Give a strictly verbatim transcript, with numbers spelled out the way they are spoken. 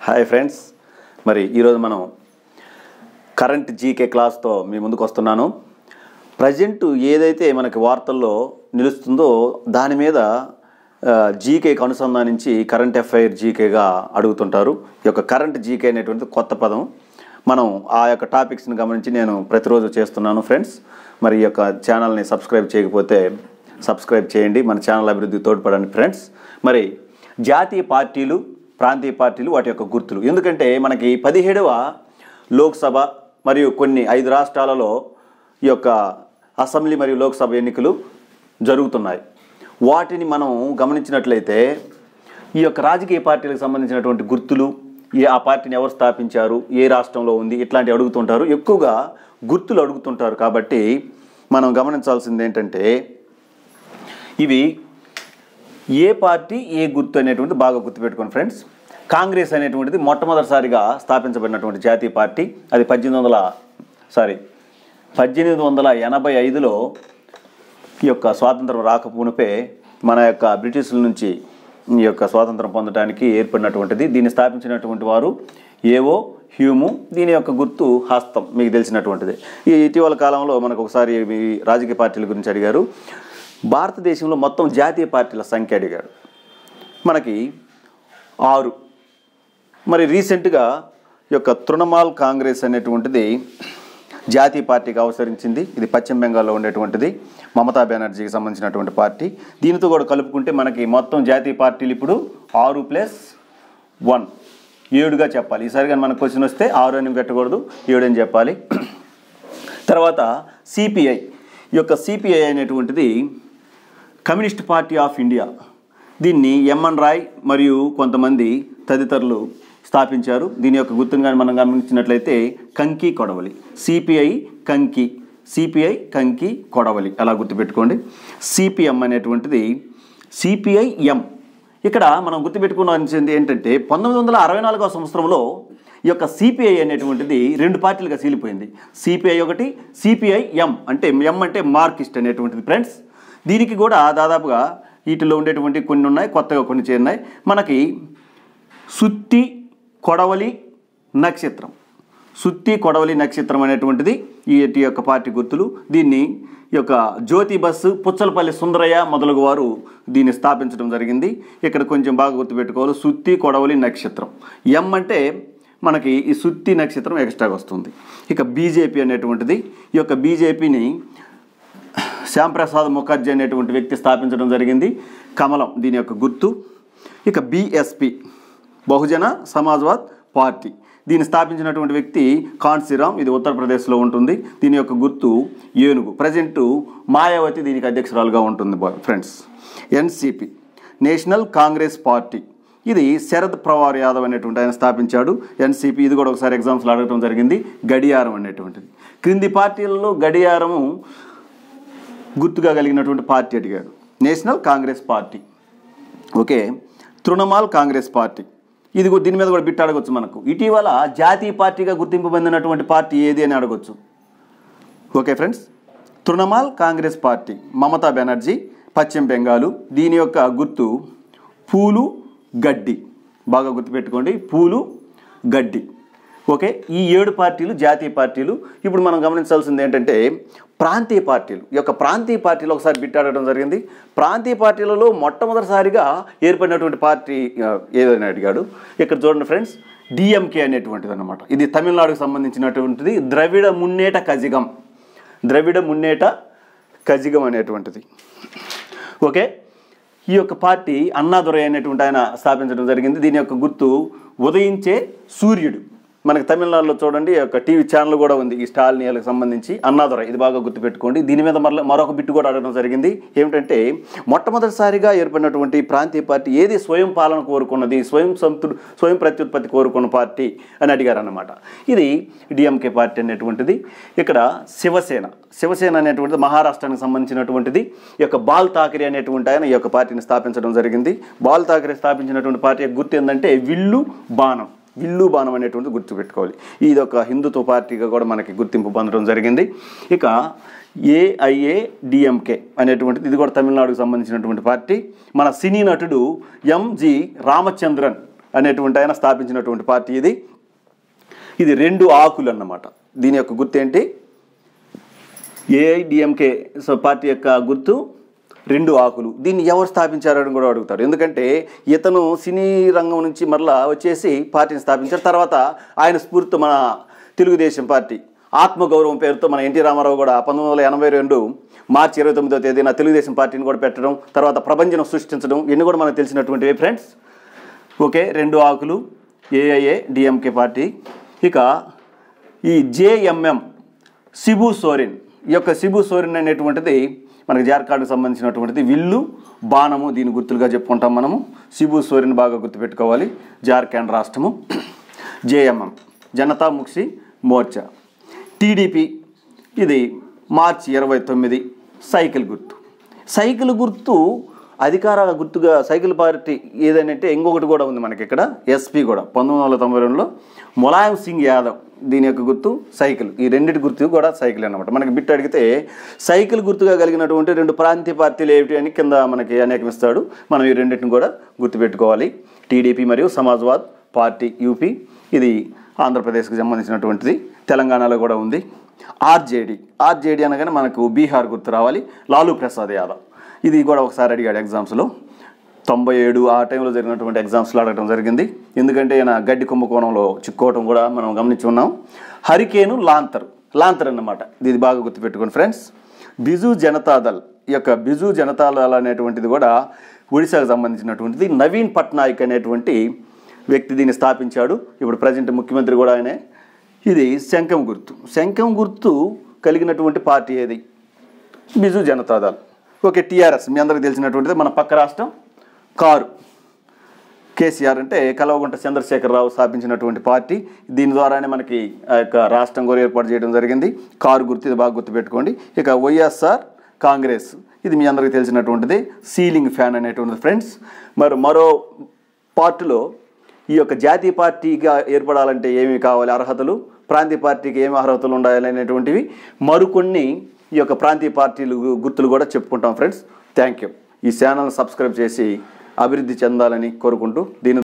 Hi friends, మరి ఈరోజు మనం కరెంట్ జీకే క్లాస్తో మీ ముందుకు వస్తున్నాను. ప్రజెంట్ ఏదైతే మనకి వార్తల్లో నిలుస్తుందో దాని మీద జీకేకి అనుసంధానించి కరెంట్ అఫైర్ జీకేగా అడుగుతుంటారు. ఈ యొక్క కరెంట్ జీకే అనేటువంటిది కొత్త పదం. మనం ఆ యొక్క టాపిక్స్ని గమనించి నేను ప్రతిరోజు చేస్తున్నాను ఫ్రెండ్స్. మరి ఈ యొక్క ఛానల్ని సబ్స్క్రైబ్ చేయకపోతే సబ్స్క్రైబ్ చేయండి, మన ఛానల్ అభివృద్ధికి తోడ్పడండి ఫ్రెండ్స్. మరి జాతీయ పార్టీలు, ప్రాంతీయ పార్టీలు, వాటి యొక్క గుర్తులు. ఎందుకంటే మనకి పదిహేడవ లోక్సభ మరియు కొన్ని ఐదు రాష్ట్రాలలో ఈ యొక్క అసెంబ్లీ మరియు లోక్సభ ఎన్నికలు జరుగుతున్నాయి. వాటిని మనం గమనించినట్లయితే ఈ యొక్క రాజకీయ పార్టీలకు సంబంధించినటువంటి గుర్తులు, ఏ ఆ పార్టీని ఎవరు స్థాపించారు, ఏ రాష్ట్రంలో ఉంది, ఇట్లాంటివి అడుగుతుంటారు. ఎక్కువగా గుర్తులు అడుగుతుంటారు. కాబట్టి మనం గమనించాల్సింది ఏంటంటే ఇవి ఏ పార్టీ ఏ గుర్తు అనేటువంటిది బాగా గుర్తుపెట్టుకోండి ఫ్రెండ్స్. కాంగ్రెస్ అనేటువంటిది మొట్టమొదటిసారిగా స్థాపించబడినటువంటి జాతీయ పార్టీ. అది పద్దెనిమిది వందల సారీ పద్దెనిమిది వందల ఎనభై ఐదులో ఈ యొక్క స్వాతంత్రం రాకమునిపే మన యొక్క బ్రిటిషుల నుంచి ఈ యొక్క స్వాతంత్రం పొందడానికి ఏర్పడినటువంటిది. దీన్ని స్థాపించినటువంటి వారు ఏవో హ్యూము. దీని యొక్క గుర్తు హస్తం, మీకు తెలిసినటువంటిది. ఈ ఇటీవల కాలంలో మనకు ఒకసారి రాజకీయ పార్టీల గురించి అడిగారు. భారతదేశంలో మొత్తం జాతీయ పార్టీల సంఖ్య అడిగాడు. మనకి ఆరు. మరి రీసెంట్గా ఈ యొక్క తృణమూల్ కాంగ్రెస్ అనేటువంటిది జాతీయ పార్టీగా అవతరించింది. ఇది పశ్చిమ బెంగాల్లో ఉండేటువంటిది, మమతా బెనర్జీకి సంబంధించినటువంటి పార్టీ. దీనితో కూడా కలుపుకుంటే మనకి మొత్తం జాతీయ పార్టీలు ఇప్పుడు ఆరు ప్లస్ వన్ ఏడుగా చెప్పాలి. ఈసారి కానీ మనకు క్వశ్చన్ వస్తే ఆరు అని పెట్టకూడదు, ఏడు అని చెప్పాలి. తర్వాత సిపిఐ. ఈ యొక్క సిపిఐ అనేటువంటిది కమ్యూనిస్ట్ పార్టీ ఆఫ్ ఇండియా. దీన్ని ఎంఎన్ రాయ్ మరియు కొంతమంది తదితరులు స్థాపించారు. దీని యొక్క గుర్తును కానీ మనం గమనించినట్లయితే కంకి కొడవలి. సిపిఐ కంకి, సిపిఐ కంకి కొడవలి అలా గుర్తుపెట్టుకోండి. సిపిఎం అనేటువంటిది సిపిఐ ఎం. ఇక్కడ మనం గుర్తుపెట్టుకోవాల్సింది ఏంటంటే పంతొమ్మిది వందల అరవై నాలుగవ సంవత్సరంలో ఈ యొక్క సిపిఐ అనేటువంటిది రెండు పార్టీలుగా చీలిపోయింది. సిపిఐ ఒకటి, సిపిఐ ఎం అంటే ఎం అంటే మార్కిస్ట్ అనేటువంటిది ఫ్రెండ్స్. దీనికి కూడా దాదాపుగా వీటిలో ఉండేటువంటి కొన్ని ఉన్నాయి, కొత్తగా కొన్ని చేరినాయి. మనకి సుత్తి కొడవలి నక్షత్రం, సుత్తి కొడవలి నక్షత్రం అనేటువంటిది ఈ యొక్క పార్టీ గుర్తులు. దీన్ని ఈ యొక్క జ్యోతి బస్సు, పుచ్చలపల్లి సుందరయ్య మొదలగు వారు దీన్ని స్థాపించడం జరిగింది. ఇక్కడ కొంచెం బాగా గుర్తుపెట్టుకోవాలి. సుత్తి కొడవలి నక్షత్రం. ఎం అంటే మనకి ఈ సుత్తి నక్షత్రం ఎక్స్ట్రాగా వస్తుంది. ఇక బీజేపీ అనేటువంటిది, ఈ యొక్క బీజేపీని శ్యాంప్రసాద్ ముఖర్జీ అనేటువంటి వ్యక్తి స్థాపించడం జరిగింది. కమలం దీని యొక్క గుర్తు. ఇక బిఎస్పి బహుజన సమాజ్వాద్ పార్టీ, దీన్ని స్థాపించినటువంటి వ్యక్తి కాన్సీరామ్. ఇది ఉత్తరప్రదేశ్లో ఉంటుంది. దీని యొక్క గుర్తు ఏనుగు. ప్రజెంటు మాయావతి దీనికి అధ్యక్షురాలుగా ఉంటుంది friends. NCP national congress party, ఇది శరద్ పవార్ యాదవ్ అనేటువంటి ఆయన స్థాపించాడు. ఎన్సిపి ఇది కూడా ఒకసారి ఎగ్జామ్స్లో అడగడం జరిగింది. గడియారం అనేటువంటిది. క్రింది పార్టీలలో గడియారము గుర్తుగా కలిగినటువంటి పార్టీ అడిగాడు. National congress party. Okay. Trinamool congress party, ఇది దీని మీద కూడా బిట్ అడగొచ్చు మనకు. ఇటీవల జాతీయ పార్టీగా గుర్తింపు పొందినటువంటి పార్టీ ఏది అని అడగొచ్చు. Okay friends, Trinamool congress party, Mamata Banerjee, పశ్చిమ బెంగాలు. దీని యొక్క గుర్తు పూలు గడ్డి. బాగా గుర్తుపెట్టుకోండి, పూలు గడ్డి. ఓకే. ఈ ఏడు పార్టీలు జాతీయ పార్టీలు. ఇప్పుడు మనం గమనించాల్సింది ఏంటంటే ప్రాంతీయ పార్టీలు. ఈ యొక్క ప్రాంతీయ పార్టీలు ఒకసారి బిట్ అడగడం జరిగింది. ప్రాంతీయ పార్టీలలో మొట్టమొదటిసారిగా ఏర్పడినటువంటి పార్టీ ఏదని అడిగాడు. ఇక్కడ చూడండి ఫ్రెండ్స్, డిఎంకే అనేటువంటిది అన్నమాట. ఇది తమిళనాడుకు సంబంధించినటువంటిది. ద్రవిడ మున్నేట కజిగం, ద్రవిడ మున్నేట కజిగం అనేటువంటిది. ఓకే. ఈ యొక్క పార్టీ అన్నాదురై అనేటువంటి ఆయన స్థాపించడం జరిగింది. దీని యొక్క గుర్తు ఉదయించే సూర్యుడు. మనకి తమిళనాడులో చూడండి ఈ యొక్క టీవీ ఛానల్ కూడా ఉంది ఈ స్టాలినియాలకు సంబంధించి, అన్నాదురై. ఇది బాగా గుర్తుపెట్టుకోండి. దీని మీద మరొక మరొక బిట్టు కూడా అడగడం జరిగింది. ఏమిటంటే మొట్టమొదటిసారిగా ఏర్పడినటువంటి ప్రాంతీయ పార్టీ ఏది స్వయం పాలన కోరుకున్నది, స్వయం సంతృ స్వయం ప్రత్యుత్పత్తి కోరుకున్న పార్టీ అని అడిగారు అన్నమాట. ఇది డిఎంకే పార్టీ అనేటువంటిది. ఇక్కడ శివసేన, శివసేన అనేటువంటిది మహారాష్ట్రానికి సంబంధించినటువంటిది. ఈ యొక్క బాల్ ఠాకరే అనేటువంటి ఆయన ఈ యొక్క పార్టీని స్థాపించడం జరిగింది. బాల్ ఠాకరే స్థాపించినటువంటి పార్టీ యొక్క గుర్తు ఏంటంటే విల్లు బాణం, విల్లు బాణం అనేటువంటి గుర్తుపెట్టుకోవాలి. ఇది ఒక హిందుత్వ పార్టీగా కూడా మనకి గుర్తింపు పొందడం జరిగింది. ఇక ఏఐఏడిఎంకే అనేటువంటిది, ఇది కూడా తమిళనాడుకు సంబంధించినటువంటి పార్టీ. మన సినీ నటుడు ఎంజి రామచంద్రన్ అనేటువంటి ఆయన స్థాపించినటువంటి పార్టీ ఇది. ఇది రెండు ఆకులు అన్నమాట. దీని యొక్క గుర్తు ఏంటి? ఏఐడిఎంకే సో పార్టీ యొక్క గుర్తు రెండు ఆకులు. దీన్ని ఎవరు స్థాపించారని కూడా అడుగుతారు. ఎందుకంటే ఇతను సినీ రంగం నుంచి మరలా వచ్చేసి పార్టీని స్థాపించారు. తర్వాత ఆయన స్ఫూర్తితో మన తెలుగుదేశం పార్టీ ఆత్మగౌరవం పేరుతో మన ఎన్టీ రామారావు కూడా పంతొమ్మిది వందల ఎనభై రెండు మార్చి ఇరవై తొమ్మిదో తేదీన తెలుగుదేశం పార్టీని కూడా పెట్టడం, తర్వాత ప్రపంచం సృష్టించడం, ఇవన్నీ కూడా మనకు తెలిసినటువంటివి ఫ్రెండ్స్. ఓకే, రెండు ఆకులు ఏఐఏ డిఎంకే పార్టీ. ఇక ఈ జేఎంఎం శిబు సోరెన్, ఈ యొక్క శిబు సోరెన్ అనేటువంటిది మనకు జార్ఖండ్కి సంబంధించినటువంటిది. విల్లు బాణము దీని గుర్తులుగా చెప్పుకుంటాం మనము. శిబు సోరెన్ బాగా గుర్తుపెట్టుకోవాలి. జార్ఖండ్ రాష్ట్రము. జేఎంఎం జనతా ముక్తి మోర్చా. టీడీపీ ఇది మార్చి ఇరవై తొమ్మిది సైకిల్ గుర్తు. సైకిల్ గుర్తు అధికార గుర్తుగా సైకిల్ పార్టీ ఏదంటే ఇంకొకటి కూడా ఉంది మనకి ఇక్కడ, ఎస్పీ కూడా పంతొమ్మిది వందల తొంభై రెండులో ములాయం సింగ్ యాదవ్ దీని యొక్క గుర్తు సైకిల్. ఈ రెండింటి గుర్తు కూడా సైకిల్ అన్నమాట. మనకి బిట్ అడిగితే సైకిల్ గుర్తుగా కలిగినటువంటి రెండు ప్రాంతీయ పార్టీలు ఏమిటి అని కింద మనకి అనేకం ఇస్తాడు. మనం ఈ రెండింటిని కూడా గుర్తుపెట్టుకోవాలి. టీడీపీ మరియు సమాజ్వాద్ పార్టీ యూపీ, ఇది ఆంధ్రప్రదేశ్కి సంబంధించినటువంటిది. తెలంగాణలో కూడా ఉంది. ఆర్జేడీ, ఆర్జేడీ అనగానే మనకు బీహార్ గుర్తు రావాలి. లాలూ ప్రసాద్ యాదవ్, ఇది కూడా ఒకసారి అడిగాడు ఎగ్జామ్స్లో. తొంభై ఏడు ఆ టైంలో జరిగినటువంటి ఎగ్జామ్స్లో అడగడం జరిగింది. ఎందుకంటే ఈయన గడ్డి కుంభకోణంలో చిక్కోవడం కూడా మనం గమనించి ఉన్నాం. హరికేను లాంతర్, లాంతర్ అన్నమాట. ఇది బాగా గుర్తుపెట్టుకోండి ఫ్రెండ్స్. బిజు జనతాదళ్, ఈ యొక్క బిజు జనతాదళ్ అనేటువంటిది కూడా ఒడిశాకు సంబంధించినటువంటిది. నవీన్ పట్నాయక్ అనేటువంటి వ్యక్తి దీన్ని స్థాపించాడు. ఇప్పుడు ప్రజెంట్ ముఖ్యమంత్రి కూడా ఆయనే. ఇది శంఖం గుర్తు. శంఖం గుర్తు కలిగినటువంటి పార్టీ ఏది? బిజు జనతాదళ్. ఓకే, టీఆర్ఎస్ మీ అందరికీ తెలిసినటువంటిది. మన పక్క రాష్ట్రం కారు. కేసీఆర్ అంటే కల్వకుంట్ల చంద్రశేఖరరావు స్థాపించినటువంటి పార్టీ. దీని ద్వారానే మనకి ఆ యొక్క రాష్ట్రం కూడా ఏర్పాటు చేయడం జరిగింది. కారు గుర్తు, ఇది బాగా గుర్తుపెట్టుకోండి. ఇక వైఎస్ఆర్ కాంగ్రెస్, ఇది మీ అందరికీ తెలిసినటువంటిది. సీలింగ్ ఫ్యాన్ అనేటువంటిది ఫ్రెండ్స్. మరి మరో పార్టీలో ఈ యొక్క జాతీయ పార్టీగా ఏర్పడాలంటే ఏమి కావాలి అర్హతలు, ప్రాంతీయ పార్టీకి ఏమి అర్హతలు ఉండాలి అనేటువంటివి మరికొన్ని ఈ యొక్క ప్రాంతీయ పార్టీలు గుర్తులు కూడా చెప్పుకుంటాం ఫ్రెండ్స్. Thank you. ఈ ఛానల్ సబ్స్క్రైబ్ చేసి అభివృద్ధి చెందాలని కోరుకుంటూ దీని